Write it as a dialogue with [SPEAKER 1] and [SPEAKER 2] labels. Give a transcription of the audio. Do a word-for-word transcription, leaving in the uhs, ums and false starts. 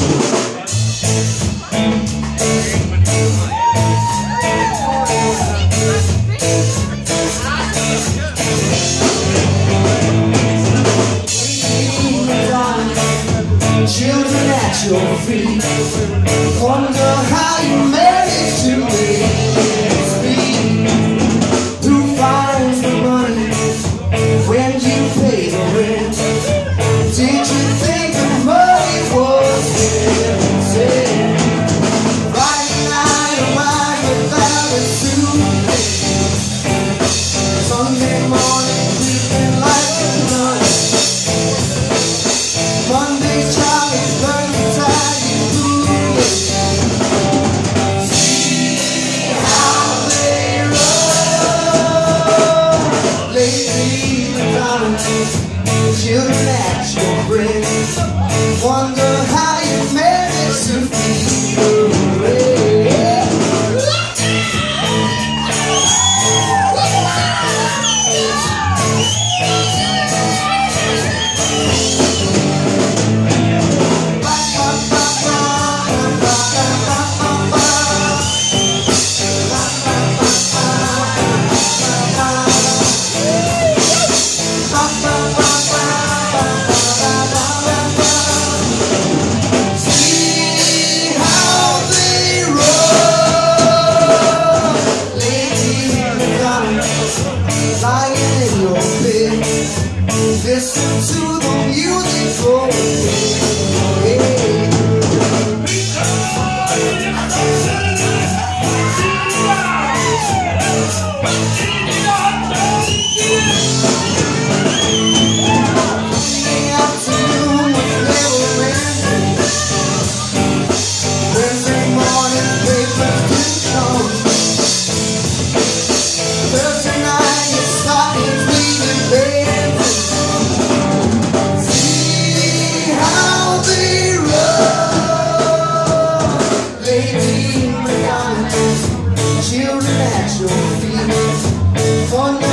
[SPEAKER 1] Children at your feet, wonder how you managed to live. Who finds the money when you pay the rent? Did you think the money was there? Friday night, a mind without a suit. Sunday morning, creeping like a nun. Monday's Charlie's burning tired, you fool. See how they run. Lately, Madonna, children at your breast. Wonder how you manage to feed the rest. Listen to the music for me. The afternoon was never ending. Wednesday morning papers didn't come. Thursday night your stockings leaving bed. Children at your feet,